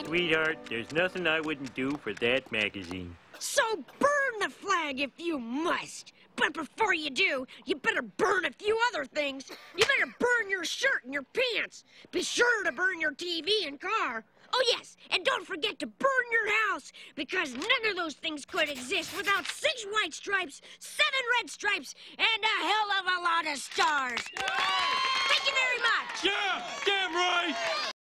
Sweetheart, there's nothing I wouldn't do for that magazine. So burn the flag if you must. But before you do, you better burn a few other things. You better burn your shirt and your pants. Be sure to burn your TV and car. Oh, yes, and don't forget to burn your house, because none of those things could exist without 6 white stripes, 7 red stripes, and a hell of a lot of stars. Thank you very much. Yeah, damn right!